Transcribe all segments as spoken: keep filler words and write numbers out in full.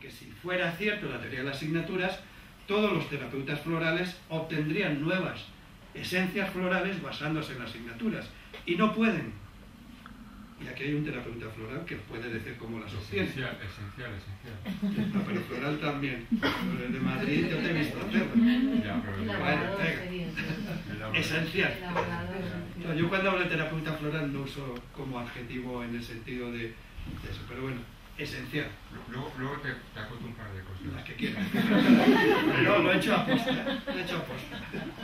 Porque si fuera cierto la teoría de las asignaturas, todos los terapeutas florales obtendrían nuevas esencias florales basándose en las asignaturas. Y no pueden. Y aquí hay un terapeuta floral que puede decir cómo las obtiene. Esencial, esencial, esencial. No, pero floral también. Pero el de Madrid yo te he visto hacerlo. Ya, pero el Bueno, venga. Esencial. O sea, yo cuando hablo de terapeuta floral no uso como adjetivo en el sentido de, de eso, pero bueno, esencial. Luego, luego te, te acoto un par de cosas. Las que quieras. No, lo he hecho a posta, ¿eh? Lo he hecho a posta.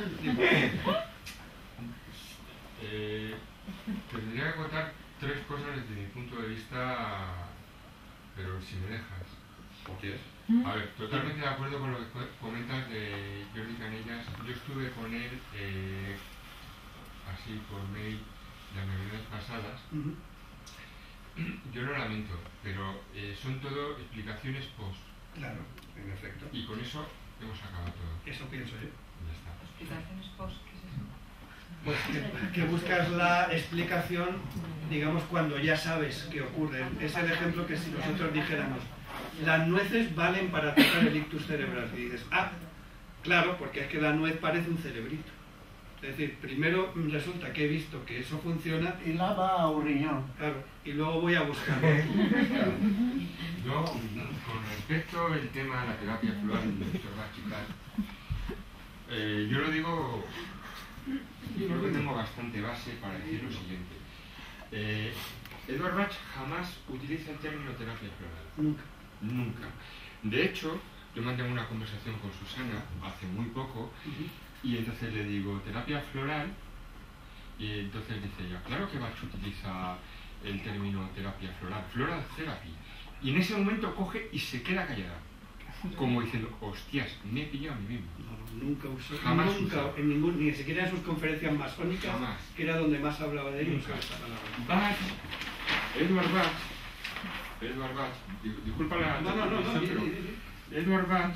Eh, te tendría que contar tres cosas desde mi punto de vista, pero si me dejas. ¿Por qué? A ver, totalmente de acuerdo con lo que comentas de Jordi Canellas. Yo estuve con él, eh, así por mail, las navidades pasadas. Uh-huh. Yo lo lamento, pero eh, son todo explicaciones post. Claro, en efecto. Y con eso hemos acabado todo. Eso pienso yo. Ya está. ¿Explicaciones post? ¿Qué es eso? Pues que, que buscas la explicación, digamos, cuando ya sabes qué ocurre. Es el ejemplo que si nosotros dijéramos, las nueces valen para tratar el ictus cerebral. Y dices, ah, claro, porque es que la nuez parece un cerebrito. Es decir, primero resulta que he visto que eso funciona y la va a un riñón. Claro, y luego voy a buscarlo. Yo, con respecto al tema de la terapia floral del doctor Bach, eh, yo lo digo, creo que tengo bastante base para decir lo siguiente. Eh, Edward Bach jamás utiliza el término terapia floral. Nunca. Nunca. De hecho, yo mantengo una conversación con Susana hace muy poco, uh-huh. Y entonces le digo, terapia floral, y entonces dice ella, claro que Bach utiliza el término terapia floral, floral therapy, y en ese momento coge y se queda callada, como diciendo, hostias, me he pillado a mí mismo. No, nunca usó, jamás nunca, usó. En ningún, ni siquiera en sus conferencias masónicas, jamás. Que era donde más hablaba de ellos. Bach, Edward Bach, Edward Bach, disculpa la... No, no, no, no, pero Edward Bach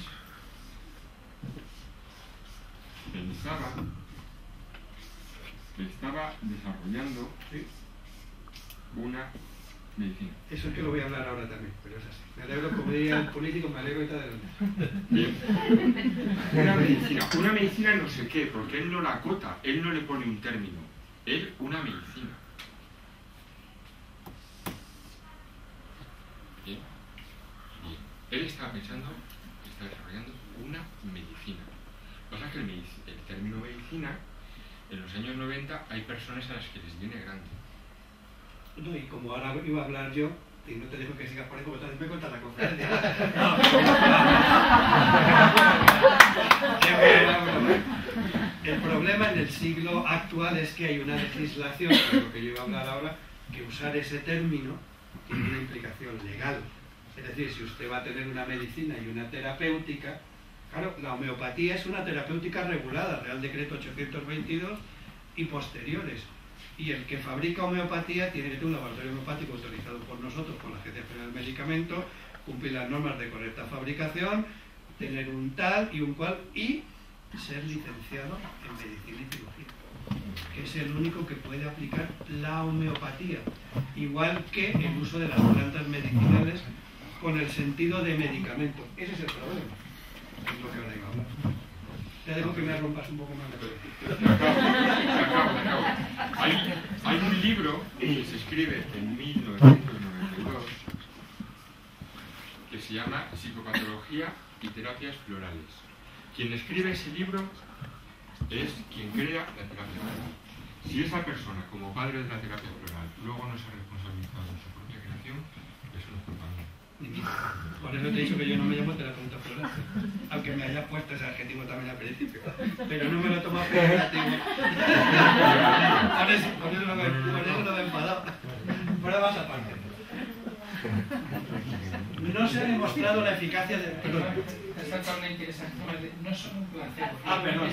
pensaba que estaba desarrollando ¿sí? una medicina. Eso es que lo voy a hablar ahora también, pero es así. Me alegro, como diría el político, me alegro y está adelante. Bien. Una medicina, una medicina no sé qué, porque él no la acota, él no le pone un término, él una medicina. Bien. Bien. Él está pensando, está desarrollando una medicina. Lo que pasa es que el, el término medicina, en los años noventa, hay personas a las que les viene grande. No, y como ahora iba a hablar yo, y no te dejo que sigas por ahí, como tal, me cuentas la conferencia. El problema en el siglo actual es que hay una legislación, que es lo que yo iba a hablar ahora, que usar ese término tiene una implicación legal. Es decir, si usted va a tener una medicina y una terapéutica, claro, la homeopatía es una terapéutica regulada, Real Decreto ochocientos veintidós y posteriores. Y el que fabrica homeopatía tiene que tener un laboratorio homeopático autorizado por nosotros, por la Agencia Federal del Medicamento, cumplir las normas de correcta fabricación, tener un tal y un cual, y ser licenciado en medicina y cirugía, que es el único que puede aplicar la homeopatía, igual que el uso de las plantas medicinales con el sentido de medicamento. Ese es el problema. Es lo que ahora iba a hablar. Te dejo que me rompas un poco más de cabeza. Me acabo, me acabo, me acabo. Hay, hay un libro que se escribe en mil novecientos noventa y dos que se llama Psicopatología y Terapias Florales. Quien escribe ese libro es quien crea la terapia floral. Si esa persona, como padre de la terapia floral, luego no se ha responsabilizado de su propia creación, eso no es culpa mía. Por eso te he dicho que yo no me llamo terapeuta floral, aunque me hayas puesto ese adjetivo también al principio, pero no me lo he tomado por negativo. Por eso, por eso, por eso no me he enfadado. Ahora vas aparte. No se ha demostrado la eficacia de... Perdón. Exactamente, exactamente. No son un placebo. Ah, perdón.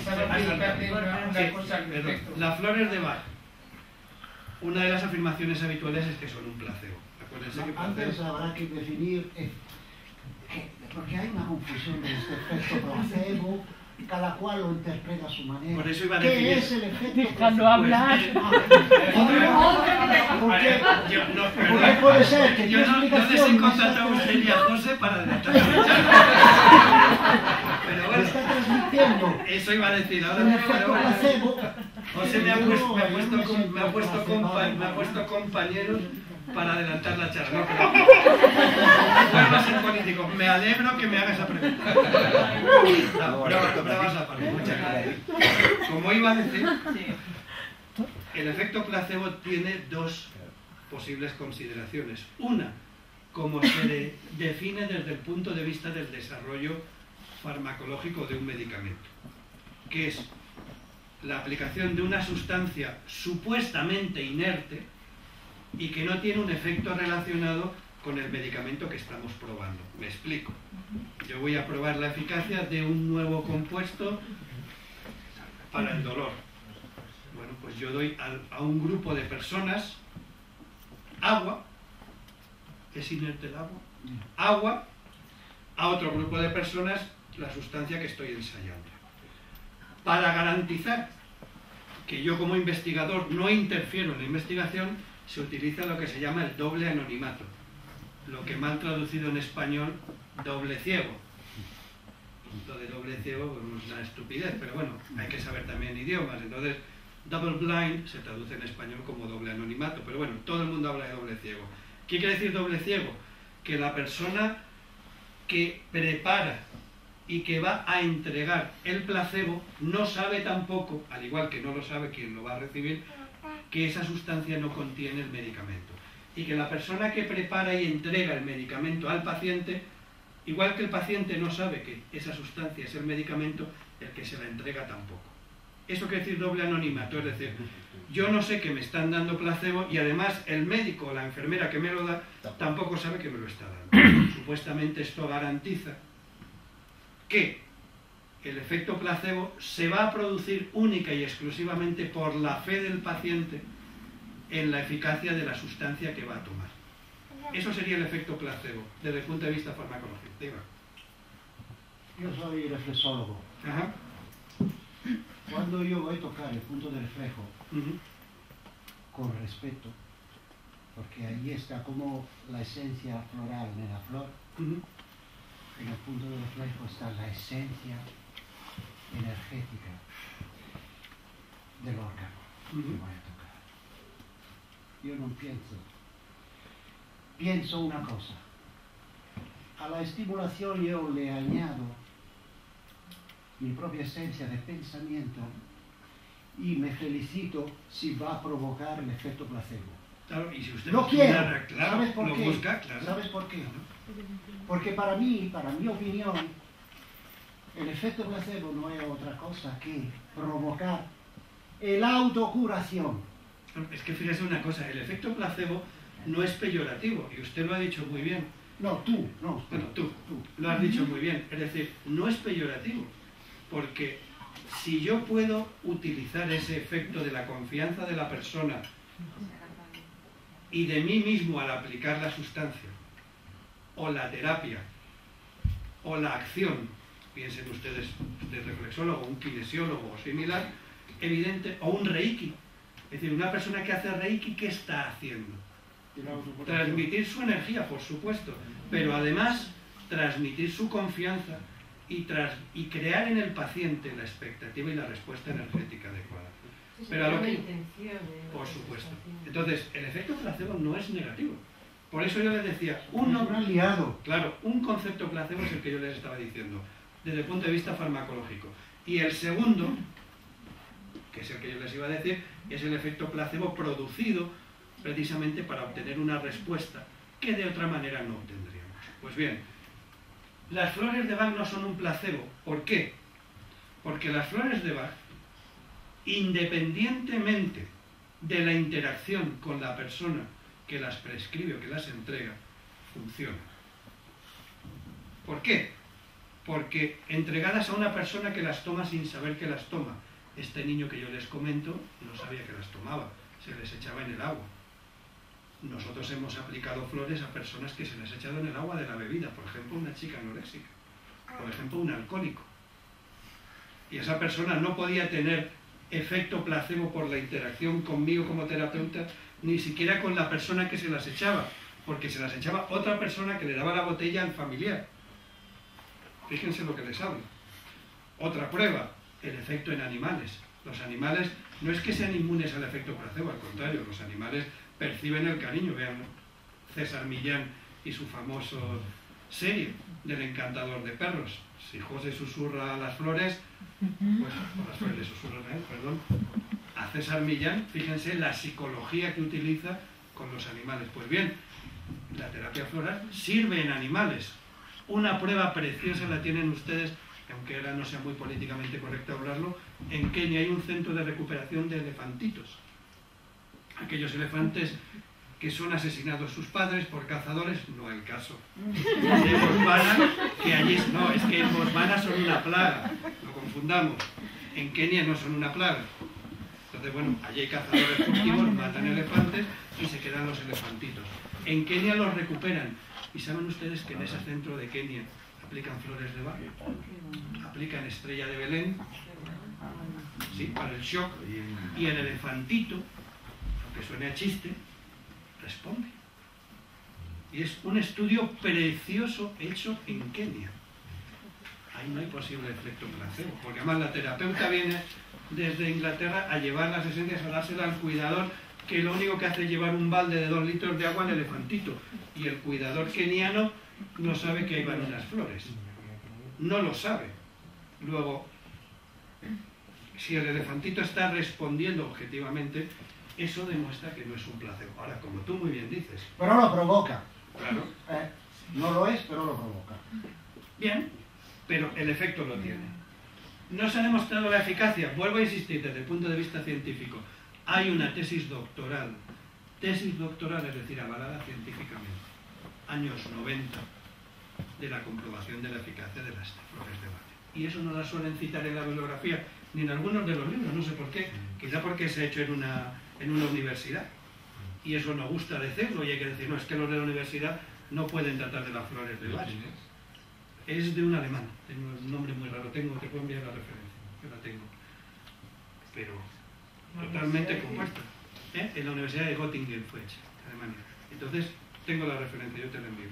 Las flores de Bach. Una de las afirmaciones habituales es que son un placebo. Que antes habrá que definir, eh, eh, porque hay una confusión de este efecto placebo, cada cual lo interpreta a su manera. Por eso iba a ¿Qué definir? es el efecto Déjalo hablar. Porque puede ser que yo no, no les he contratado a usted y a José para adelantar. Eso iba a decir, ahora El me efecto pero- placebo. José me ha puesto, me ha No, puesto, yo me com- siento me ha puesto, placebo. compa- me ha puesto compañeros para adelantar la charla. No, pero vuelvo a ser político. Me alegro que me hagas esa pregunta. No, brava- bravas aparte, muchas gracias. Como iba a decir, el efecto placebo tiene dos posibles consideraciones. Una, como se de- define desde el punto de vista del desarrollo farmacológico de un medicamento, que es la aplicación de una sustancia supuestamente inerte y que no tiene un efecto relacionado con el medicamento que estamos probando. Me explico. Yo voy a probar la eficacia de un nuevo compuesto para el dolor. Bueno, pues yo doy al- a un grupo de personas agua, ¿es inerte el agua? Agua, a otro grupo de personas la sustancia que estoy ensayando. Para garantizar que yo como investigador no interfiero en la investigación, se utiliza lo que se llama el doble anonimato, lo que mal traducido en español, doble ciego. Lo de doble ciego pues, es una estupidez, pero bueno, hay que saber también idiomas. Entonces, double blind se traduce en español como doble anonimato, pero bueno, todo el mundo habla de doble ciego. ¿Qué quiere decir doble ciego? Que la persona que prepara y que va a entregar el placebo no sabe tampoco, al igual que no lo sabe quien lo va a recibir, que esa sustancia no contiene el medicamento. Y que la persona que prepara y entrega el medicamento al paciente, igual que el paciente no sabe que esa sustancia es el medicamento, el que se la entrega tampoco. Eso quiere decir doble anonimato, es decir, yo no sé que me están dando placebo y además el médico o la enfermera que me lo da tampoco sabe que me lo está dando. Supuestamente esto garantiza que el efecto placebo se va a producir única y exclusivamente por la fe del paciente en la eficacia de la sustancia que va a tomar. Eso sería el efecto placebo desde el punto de vista farmacológico. Diga. Yo soy reflexólogo. Ajá. Cuando yo voy a tocar el punto de reflejo Ujú. con respeto, porque ahí está como la esencia floral de la flor, Ujú. en el punto de reflejo está la esencia energética del órgano que Ujú. voy a tocar. Yo no pienso. Pienso una cosa. A la estimulación yo le añado mi propia esencia de pensamiento y me felicito si va a provocar el efecto placebo. Claro, y si usted No lo quiero. quiere, claro, ¿Sabes por lo qué? busca, claro. ¿Sabes por qué? Porque para mí, para mi opinión, el efecto placebo no es otra cosa que provocar el autocuración. Es que fíjese una cosa, el efecto placebo no es peyorativo, y usted lo ha dicho muy bien. No, tú, no. Bueno, tú, tú. lo has dicho muy bien. Es decir, no es peyorativo, porque si yo puedo utilizar ese efecto de la confianza de la persona y de mí mismo al aplicar la sustancia, o la terapia, o la acción, piensen ustedes de reflexólogo, un kinesiólogo o similar, evidente, o un reiki. Es decir, una persona que hace reiki, ¿qué está haciendo? Transmitir su energía, por supuesto, pero además transmitir su confianza y, tras, y crear en el paciente la expectativa y la respuesta energética adecuada. Pero a lo que, por supuesto. Entonces, el efecto placebo no es negativo. Por eso yo les decía, uno, un aliado. claro, un concepto placebo es el que yo les estaba diciendo, desde el punto de vista farmacológico. Y el segundo, que es el que yo les iba a decir, es el efecto placebo producido precisamente para obtener una respuesta que de otra manera no obtendríamos. Pues bien, las flores de Bach no son un placebo. ¿Por qué? Porque las flores de Bach, independientemente de la interacción con la persona que las prescribe o que las entrega, funcionan. ¿Por qué? Porque entregadas a una persona que las toma sin saber que las toma, este niño que yo les comento no sabía que las tomaba, se les echaba en el agua. Nosotros hemos aplicado flores a personas que se les ha echado en el agua de la bebida, por ejemplo una chica anoréxica, por ejemplo un alcohólico. Y esa persona no podía tener efecto placebo por la interacción conmigo como terapeuta, ni siquiera con la persona que se las echaba, porque se las echaba otra persona que le daba la botella al familiar. Fíjense lo que les hablo. Otra prueba, el efecto en animales. Los animales no es que sean inmunes al efecto placebo, al contrario, los animales perciben el cariño. Vean César Millán y su famoso serie del encantador de perros. Si José susurra a las flores, pues o las flores le susurran a él, perdón, a César Millán, fíjense la psicología que utiliza con los animales. Pues bien, la terapia floral sirve en animales. Una prueba preciosa la tienen ustedes, aunque ahora no sea muy políticamente correcto hablarlo. En Kenia hay un centro de recuperación de elefantitos. Aquellos elefantes que son asesinados sus padres por cazadores, no el caso de Botswana, que allí no, es que en Botswana son una plaga, no confundamos. En Kenia no son una plaga. Entonces, bueno, allí hay cazadores furtivos, matan elefantes y se quedan los elefantitos. En Kenia los recuperan. ¿Y saben ustedes que en ese centro de Kenia aplican flores de Bach? Aplican estrella de Belén, ¿sí?, para el shock. Y el elefantito, aunque suene a chiste, responde. Y es un estudio precioso hecho en Kenia. Ahí no hay posible efecto placebo, porque además la terapeuta viene desde Inglaterra a llevar las esencias, a dársela al cuidador, que lo único que hace es llevar un balde de dos litros de agua al elefantito. Y el cuidador keniano no sabe que ahí van unas flores. No lo sabe. Luego, si el elefantito está respondiendo objetivamente, eso demuestra que no es un placebo. Ahora, como tú muy bien dices... Pero lo provoca. Claro. Eh, no lo es, pero lo provoca. Bien, pero el efecto lo tiene. No se ha demostrado la eficacia. Vuelvo a insistir, desde el punto de vista científico. Hay una tesis doctoral. Tesis doctoral, es decir, avalada científicamente. Años noventa, de la comprobación de la eficacia de las flores de Bach. Y eso no la suelen citar en la bibliografía, ni en algunos de los libros, no sé por qué. Quizá porque se ha hecho en una... en una universidad, y eso no gusta decirlo, y hay que decir, no, es que los de la universidad no pueden tratar de las flores de Bach. Es de un alemán, tengo un nombre muy raro, tengo, te puedo enviar la referencia, yo la tengo, pero totalmente compuesta, ¿eh? En la Universidad de Göttingen fue hecha, Alemania. Entonces, tengo la referencia, yo te la envío.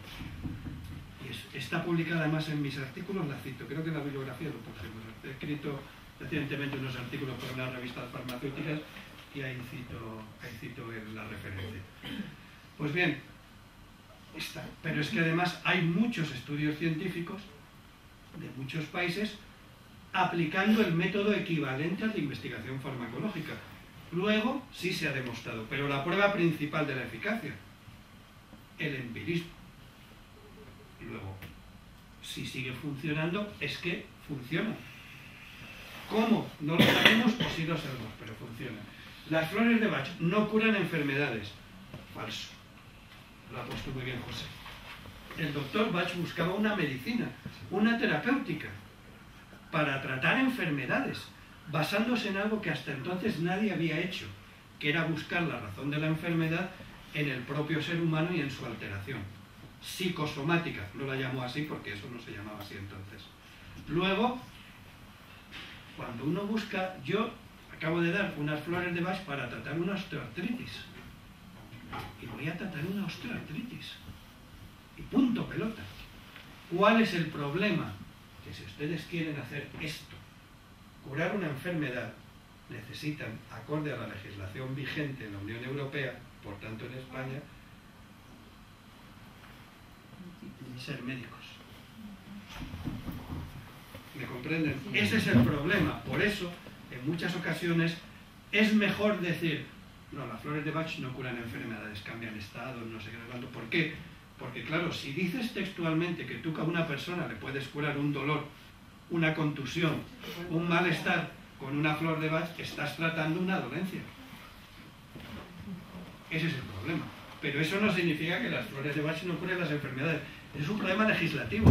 Y es, está publicada además en mis artículos, la cito, creo que en la bibliografía lo pusimos. He escrito recientemente unos artículos para unas revistas farmacéuticas y ahí cito, ahí cito la referencia. Pues bien, está. Pero es que además hay muchos estudios científicos de muchos países aplicando el método equivalente al de investigación farmacológica. Luego sí se ha demostrado, pero la prueba principal de la eficacia, el empirismo. Luego, si sigue funcionando, es que funciona. ¿Cómo? No lo sabemos o sí lo sabemos, pero funciona. Las flores de Bach no curan enfermedades. Falso. Lo ha puesto muy bien José. El doctor Bach buscaba una medicina, una terapéutica, para tratar enfermedades, basándose en algo que hasta entonces nadie había hecho, que era buscar la razón de la enfermedad en el propio ser humano y en su alteración. Psicosomática, no la llamó así porque eso no se llamaba así entonces. Luego, cuando uno busca, yo acabo de dar unas flores de Bach para tratar una osteoartritis. Y voy a tratar una osteoartritis. Y punto pelota. ¿Cuál es el problema? Que si ustedes quieren hacer esto, curar una enfermedad, necesitan, acorde a la legislación vigente en la Unión Europea, por tanto en España, ser médicos. ¿Me comprenden? Ese es el problema. Por eso, en muchas ocasiones, es mejor decir, no, las flores de Bach no curan enfermedades, cambian estado, no sé qué, no tanto. ¿Por qué? Porque claro, si dices textualmente que tú a una persona le puedes curar un dolor, una contusión, un malestar con una flor de Bach, estás tratando una dolencia. Ese es el problema. Pero eso no significa que las flores de Bach no curen las enfermedades. Es un problema legislativo.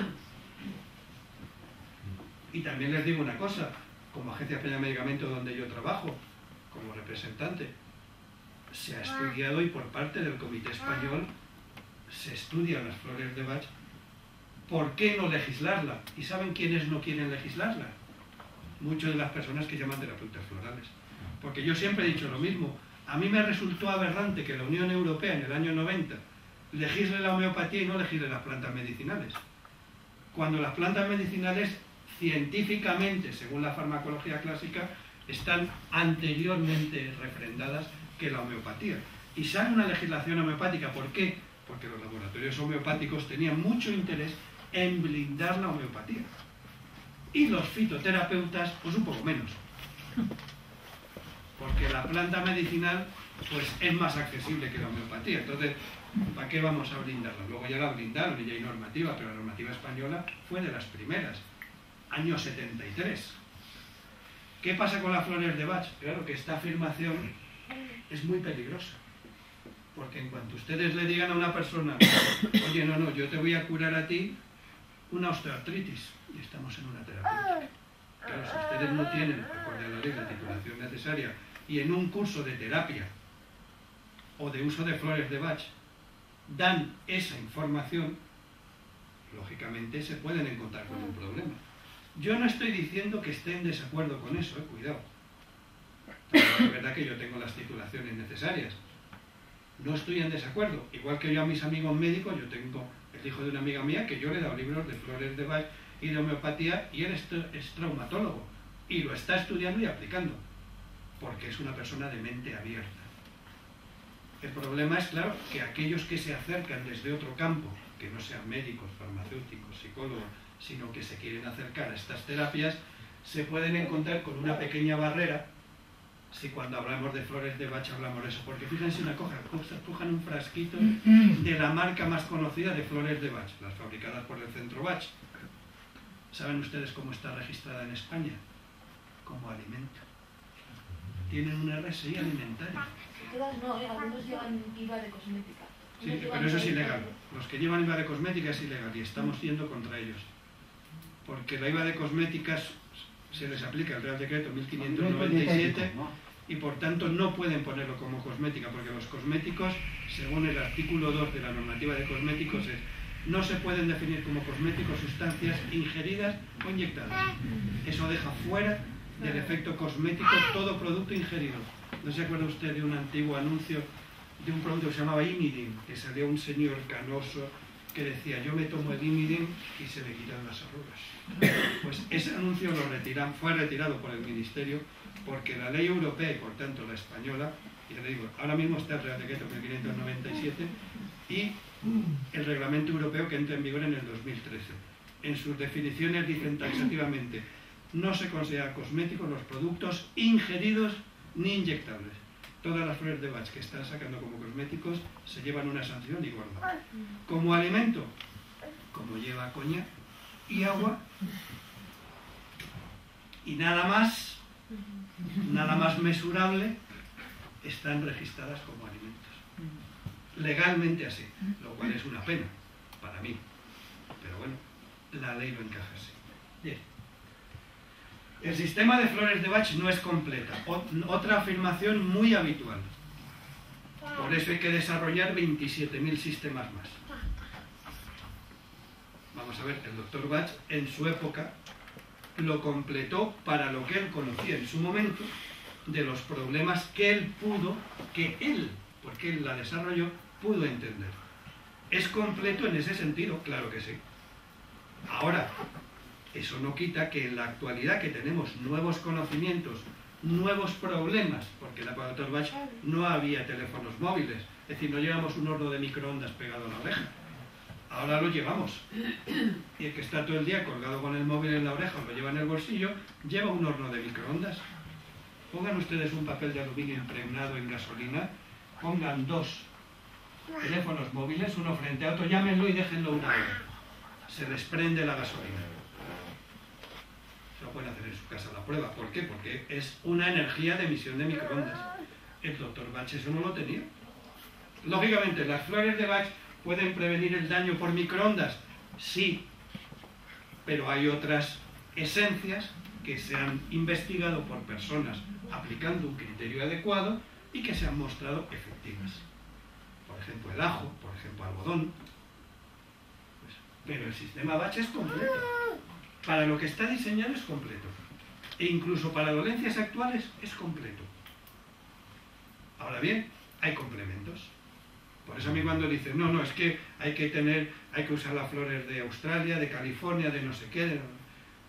Y también les digo una cosa, como Agencia Española de Medicamentos donde yo trabajo, como representante, se ha estudiado y por parte del Comité Español se estudian las flores de Bach. ¿Por qué no legislarla? ¿Y saben quiénes no quieren legislarla? Muchas de las personas que llaman terapeutas florales. Porque yo siempre he dicho lo mismo. A mí me resultó aberrante que la Unión Europea en el año noventa legisle la homeopatía y no legisle las plantas medicinales. Cuando las plantas medicinales científicamente, según la farmacología clásica, están anteriormente refrendadas que la homeopatía. Y sale una legislación homeopática. ¿Por qué? Porque los laboratorios homeopáticos tenían mucho interés en blindar la homeopatía. Y los fitoterapeutas, pues un poco menos. Porque la planta medicinal pues es más accesible que la homeopatía. Entonces, ¿para qué vamos a blindarla? Luego ya la blindaron y ya hay normativa, pero la normativa española fue de las primeras, año setenta y tres. ¿Qué pasa con las flores de Bach? Claro que esta afirmación es muy peligrosa. Porque en cuanto ustedes le digan a una persona, oye, no, no, yo te voy a curar a ti una osteoartritis, y estamos en una terapia. Claro, si ustedes no tienen, acorde a la ley, la titulación necesaria, y en un curso de terapia o de uso de flores de Bach dan esa información, lógicamente se pueden encontrar con un problema. Yo no estoy diciendo que esté en desacuerdo con eso, eh, cuidado. Pero es verdad que yo tengo las titulaciones necesarias. No estoy en desacuerdo. Igual que yo a mis amigos médicos, yo tengo el hijo de una amiga mía que yo le he dado libros de flores de Bach y de homeopatía, y él es, es traumatólogo y lo está estudiando y aplicando, porque es una persona de mente abierta. El problema es, claro, que aquellos que se acercan desde otro campo, que no sean médicos, farmacéuticos, psicólogos, sino que se quieren acercar a estas terapias, se pueden encontrar con una pequeña barrera si cuando hablamos de flores de Bach hablamos de eso. Porque fíjense una cosa, cojan un frasquito de la marca más conocida de flores de Bach, las fabricadas por el Centro Bach. ¿Saben ustedes cómo está registrada en España? Como alimento. Tienen una R S I alimentaria. Todas no, ¿eh? Algunos llevan I V A de cosmética. Sí, pero eso es ilegal. Los que llevan I V A de cosmética es ilegal y estamos yendo contra ellos. Porque la I V A de cosméticas se les aplica el Real Decreto mil quinientos noventa y siete y por tanto no pueden ponerlo como cosmética, porque los cosméticos, según el artículo dos de la normativa de cosméticos, es, no se pueden definir como cosméticos sustancias ingeridas o inyectadas. Eso deja fuera del efecto cosmético todo producto ingerido. ¿No se acuerda usted de un antiguo anuncio de un producto que se llamaba Imidin, que salía un señor canoso que decía, yo me tomo el Imidin y se me quitan las arrugas? Pues ese anuncio lo retiran, fue retirado por el Ministerio, porque la ley europea y por tanto la española, y le digo, ahora mismo está el Real Decreto mil quinientos noventa y siete y el Reglamento Europeo que entra en vigor en el dos mil trece. En sus definiciones dicen taxativamente, no se considera cosméticos los productos ingeridos ni inyectables. Todas las flores de Bach que están sacando como cosméticos se llevan una sanción y gorda. Como alimento, como lleva coñac y agua y nada más, nada más mesurable, están registradas como alimentos. Legalmente así, lo cual es una pena para mí. Pero bueno, la ley lo encaja así. Bien. El sistema de flores de Bach no es completa. Otra afirmación muy habitual. Por eso hay que desarrollar veintisiete mil sistemas más. Vamos a ver, el doctor Bach en su época lo completó para lo que él conocía en su momento de los problemas que él pudo, que él, porque él la desarrolló, pudo entender. ¿Es completo en ese sentido? Claro que sí. Ahora, eso no quita que en la actualidad que tenemos nuevos conocimientos, nuevos problemas, porque en la época del doctor Bach no había teléfonos móviles, es decir, no llevamos un horno de microondas pegado a la oreja. Ahora lo llevamos. Y el que está todo el día colgado con el móvil en la oreja o lo lleva en el bolsillo, lleva un horno de microondas. Pongan ustedes un papel de aluminio impregnado en gasolina, pongan dos teléfonos móviles, uno frente a otro, llámenlo y déjenlo una hora. Se desprende la gasolina. Se lo pueden hacer en su casa la prueba. ¿Por qué? Porque es una energía de emisión de microondas. El doctor Bach eso no lo tenía. Lógicamente, las flores de Bach pueden prevenir el daño por microondas. Sí, pero hay otras esencias que se han investigado por personas aplicando un criterio adecuado y que se han mostrado efectivas. Por ejemplo, el ajo, por ejemplo, algodón. Pues, pero el sistema Bach es completo. Para lo que está diseñado es completo. E incluso para dolencias actuales es completo. Ahora bien, hay complementos. Por eso a mí cuando dicen, no, no, es que hay que tener, hay que usar las flores de Australia, de California, de no sé qué. De...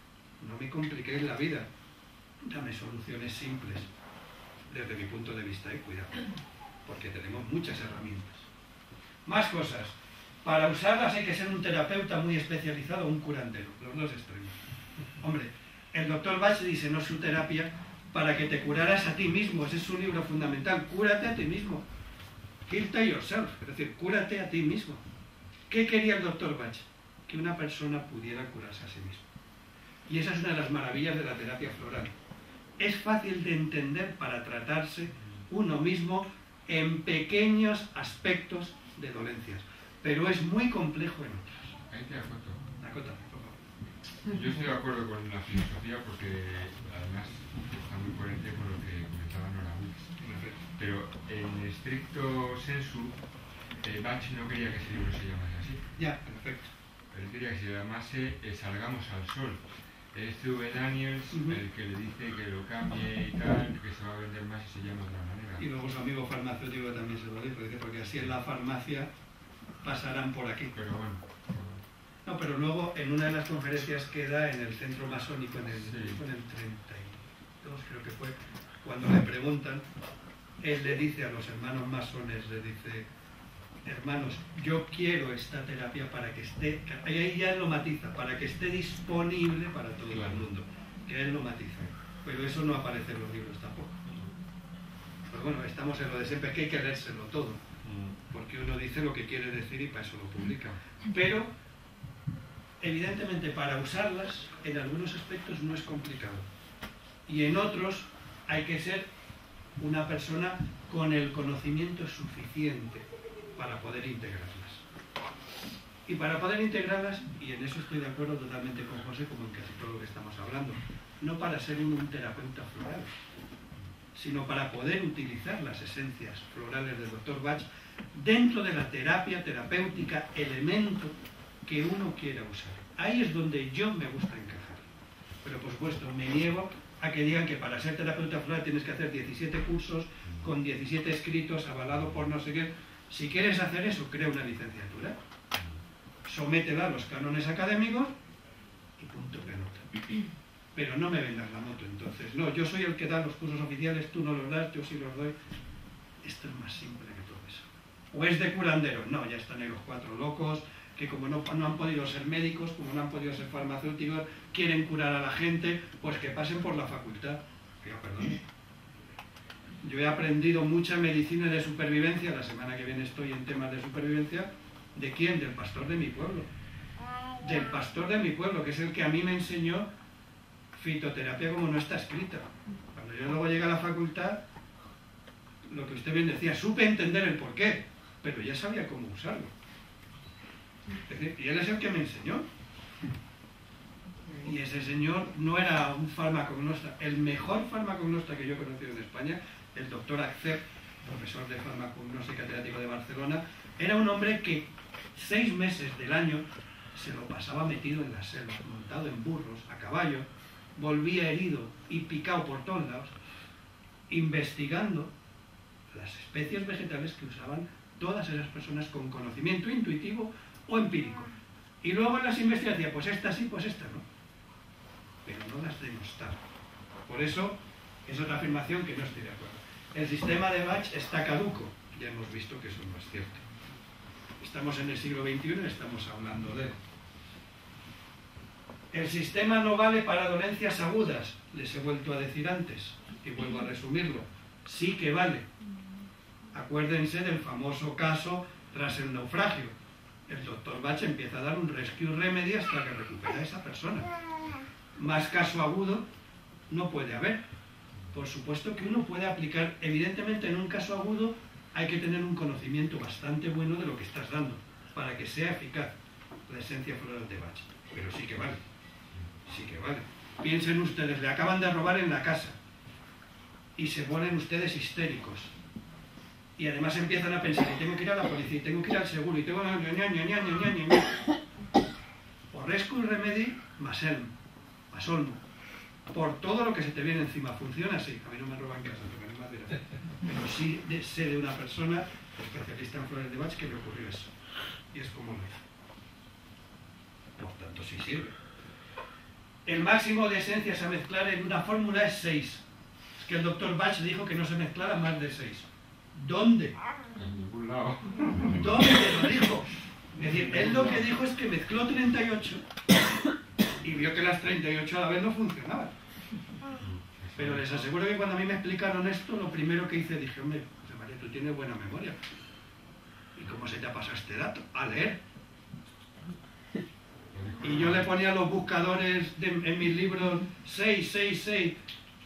no me compliquéis la vida, dame soluciones simples, desde mi punto de vista, eh, cuidado, porque tenemos muchas herramientas. Más cosas. Para usarlas hay que ser un terapeuta muy especializado o un curandero, los dos extremos. Hombre, el doctor Bach diseñó su terapia para que te curaras a ti mismo, ese es su libro fundamental, cúrate a ti mismo. Heal yourself, es decir, cúrate a ti mismo. ¿Qué quería el doctor Bach? Que una persona pudiera curarse a sí mismo. Y esa es una de las maravillas de la terapia floral. Es fácil de entender para tratarse uno mismo en pequeños aspectos de dolencias, pero es muy complejo en otros. Ahí te acoto. Acota, por favor. Yo estoy de acuerdo con la filosofía porque además está muy coherente con lo que comentaba Nora Wills. Pero en estricto sensu, eh, Bach no quería que ese libro se llamase así. Ya, perfecto. Él quería que se llamase eh, Salgamos al Sol. Es C V Daniels uh-huh. el que le dice que lo cambie y tal, que se va a vender más y se llama de otra manera. Y luego su amigo farmacéutico también se lo dice, porque así en la farmacia pasarán por aquí. Pero bueno. No, pero luego en una de las conferencias que da en el centro masónico, en el, sí. en el treinta y dos creo que fue, cuando le preguntan, él le dice a los hermanos masones, le dice, hermanos, yo quiero esta terapia para que esté, ahí ya él lo matiza, para que esté disponible para todo claro. el mundo, que él lo matiza, pero eso no aparece en los libros tampoco. Pero bueno, estamos en lo de siempre, que hay que leérselo todo, porque uno dice lo que quiere decir y para eso lo publica. Pero, evidentemente, para usarlas, en algunos aspectos no es complicado, y en otros hay que ser una persona con el conocimiento suficiente para poder integrarlas. Y para poder integrarlas, y en eso estoy de acuerdo totalmente con José, como en casi todo lo que estamos hablando, no para ser un, un terapeuta floral, sino para poder utilizar las esencias florales del doctor Bach dentro de la terapia terapéutica, elemento que uno quiera usar. Ahí es donde yo me gusta encajar. Pero por supuesto, me niego a que digan que para ser terapeuta floral tienes que hacer diecisiete cursos con diecisiete escritos avalado por no sé qué. Si quieres hacer eso, crea una licenciatura, sométela a los cánones académicos y punto pelota. Pero no me vendas la moto entonces. No, yo soy el que da los cursos oficiales, tú no los das, yo sí los doy. Esto es más simple que todo eso. O es de curandero, no, ya están ahí los cuatro locos, que como no, no han podido ser médicos, como no han podido ser farmacéuticos, quieren curar a la gente, pues que pasen por la facultad. Oiga, perdón. Yo he aprendido mucha medicina de supervivencia, la semana que viene estoy en temas de supervivencia. ¿De quién? Del pastor de mi pueblo. Del pastor de mi pueblo, que es el que a mí me enseñó fitoterapia como no está escrita. Cuando yo luego llegué a la facultad, lo que usted bien decía, supe entender el porqué, pero ya sabía cómo usarlo. Es decir, y él es el que me enseñó. Y ese señor no era un farmacognosta. El mejor farmacognosta que yo he conocido en España, el doctor Accep, profesor de farmacognosia y catedrático de Barcelona, era un hombre que seis meses del año se lo pasaba metido en la selva, montado en burros, a caballo, volvía herido y picado por todos lados, investigando las especies vegetales que usaban todas esas personas con conocimiento intuitivo o empírico. Y luego en las investigaciones, pues esta sí, pues esta no. Pero no las demostraba. Por eso es otra afirmación que no estoy de acuerdo. El sistema de Bach está caduco. Ya hemos visto que eso no es cierto. Estamos en el siglo veintiuno y estamos hablando de él. El sistema no vale para dolencias agudas, les he vuelto a decir antes, y vuelvo a resumirlo. Sí que vale. Acuérdense del famoso caso tras el naufragio. El doctor Bach empieza a dar un rescue remedy hasta que recupera a esa persona. Más caso agudo no puede haber. Por supuesto que uno puede aplicar, evidentemente en un caso agudo hay que tener un conocimiento bastante bueno de lo que estás dando para que sea eficaz la esencia floral de Bach. Pero sí que vale. Sí que vale. Piensen ustedes, le acaban de robar en la casa y se ponen ustedes histéricos. Y además empiezan a pensar, y tengo que ir a la policía, y tengo que ir al seguro, y tengo... Por rescue remedy, más elm, más olmo. Por todo lo que se te viene encima. Funciona así. A mí no me roban en casa, porque no me hace. Pero sí de, sé de una persona, especialista en flores de Bach, que le ocurrió eso. Y es como lo hizo. Por tanto, sí sirve. el máximo de esencias a mezclar en una fórmula es seis. Es que el doctor Bach dijo que no se mezclara más de seis. ¿Dónde? En ningún lado. ¿Dónde lo dijo? Es decir, él lo que dijo es que mezcló treinta y ocho y vio que las treinta y ocho a la vez no funcionaban. Pero les aseguro que cuando a mí me explicaron esto, lo primero que hice, dije, hombre, José María, tú tienes buena memoria. ¿Y cómo se te ha pasado este dato? A leer. Y yo le ponía los buscadores de, en mis libros seis, seis, seis.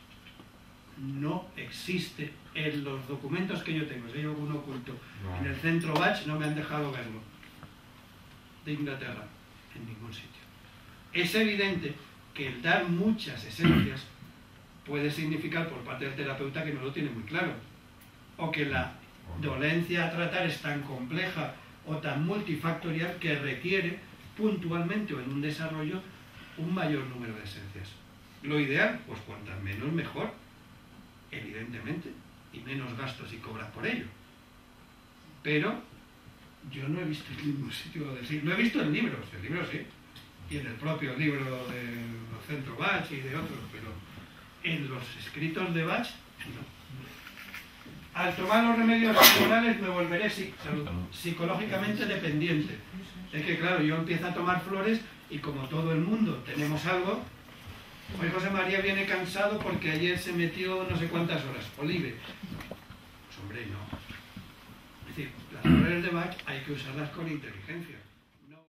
No existe en los documentos que yo tengo, si hay uno oculto en el centro Bach, no me han dejado verlo, de Inglaterra, en ningún sitio. Es evidente que el dar muchas esencias puede significar por parte del terapeuta que no lo tiene muy claro, o que la dolencia a tratar es tan compleja o tan multifactorial que requiere puntualmente o en un desarrollo un mayor número de esencias. Lo ideal, pues cuantas menos mejor, evidentemente, y menos gastos y cobras por ello. Pero yo no he visto en ningún sitio decir, lo he visto en libros, en libros sí, y en el propio libro del Centro Bach y de otros, pero en los escritos de Bach, no. Al tomar los remedios naturales me volveré psicológicamente dependiente. Es que claro, yo empiezo a tomar flores y como todo el mundo tenemos algo, hoy José María viene cansado porque ayer se metió no sé cuántas horas, Olive. Pues hombre, no. Es decir, las flores de Bach hay que usarlas con inteligencia.